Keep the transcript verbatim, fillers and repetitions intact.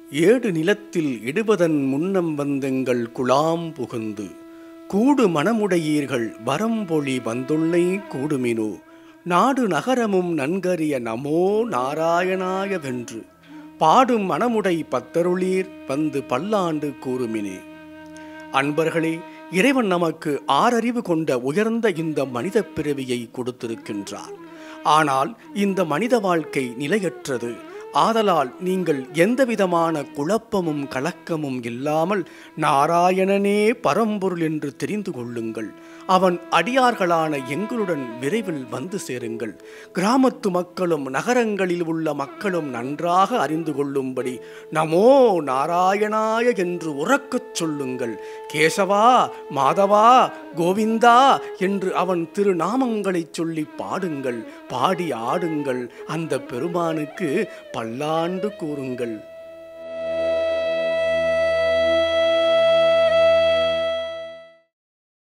ஏடு நிலத்தில் இடுவதன் முன்னம் வந்தெங்கள் குழாம் புகுந்து கூடு மனமுடையீர்கள் வரம்பொழி வந்துள்ளை கூடுமினோ நாடு நகரமும் நன்கறிய நமோ நாராயணாய வென்று பாடும் மனமுடை பத்தருளீர் வந்து பல்லாண்டு கூறுமினே. அன்பர்களே, இறைவன் நமக்கு ஆறறிவு கொண்ட உயர்ந்த இந்த மனித பிறவியை கொடுத்திருக்கின்றார். ஆனால் இந்த மனித வாழ்க்கை நிலையற்றது. ஆதலால் நீங்கள் எந்தவிதமான குழப்பமும் கலக்கமும் இல்லாமல் நாராயணனே பரம்பொருள் என்று தெரிந்து கொள்ளுங்கள். அவன் அடியார்களான எங்களுடன் விரைவில் வந்து சேருங்கள். கிராமத்து மக்களும் நகரங்களில் உள்ள மக்களும் நன்றாக அறிந்து கொள்ளும்படி நமோ நாராயணாய என்று உறக்கச் சொல்லுங்கள். கேசவா, மாதவா, கோவிந்தா என்று அவன் திருநாமங்களை சொல்லி பாடுங்கள், பாடி ஆடுங்கள். அந்த பெருமானுக்கு பல்லாண்டு கூறுங்கள்.